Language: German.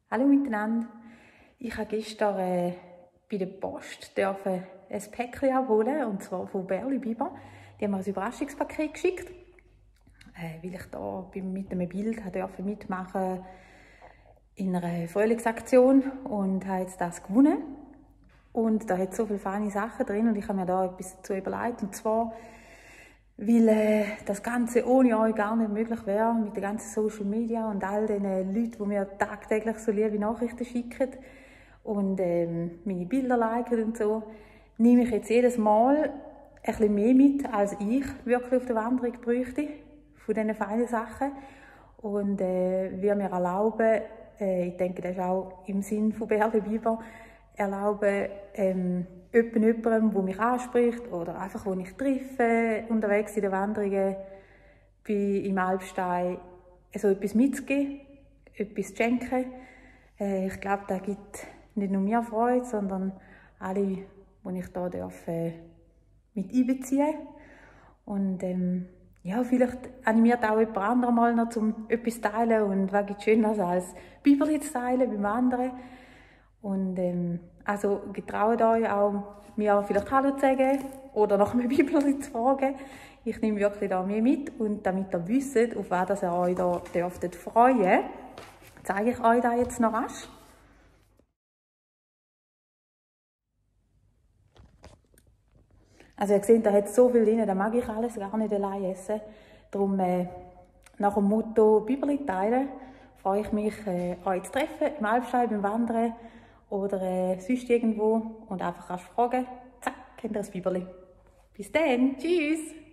Hallo miteinander. Ich habe gestern bei der Post ein Päckchen abholen, und zwar von Bärli Biber. Die haben mir ein Überraschungspaket geschickt, weil ich da mit einem Bild mitmachen in einer Frühlingsaktion und habe jetzt das gewonnen. Und da hat so viele feine Sachen drin und ich habe mir da etwas dazu überlegt, und zwar, weil das Ganze ohne euch gar nicht möglich wäre, mit den ganzen Social Media und all den Leuten, die mir tagtäglich so liebe Nachrichten schicken und meine Bilder liken und so, nehme ich jetzt jedes Mal ein bisschen mehr mit, als ich wirklich auf der Wanderung bräuchte, von diesen feinen Sachen. Und wir mir erlauben, ich denke, das ist auch im Sinn von Bärli Biber, erlauben, jemandem, der mich anspricht oder einfach, wo ich treffe, unterwegs in den Wanderungen im Alpstein, so etwas mitzugeben, etwas zu schenken. Ich glaube, das gibt nicht nur mir Freude, sondern alle, die ich hier mit einbeziehen darf. Und ja, vielleicht animiert auch jemand anderes mal noch, um etwas zu teilen. Und was gibt es Schöneres als Biberli zu teilen beim anderen. Und also getraut euch auch, mir vielleicht Hallo zu sagen oder nach einem Biberli zu fragen. Ich nehme wirklich da mehr mit, und damit ihr wisst, auf was ihr euch da dürftet freuen, zeige ich euch das jetzt noch rasch. Also ihr seht, da hat so viel drin, da mag ich alles gar nicht allein essen. Darum nach dem Motto Biberli teilen freue ich mich, euch zu treffen, im Alpstein, beim Wandern oder sonst irgendwo, und einfach fragen, zack, kennt ihr das Biberli. Bis dann, tschüss!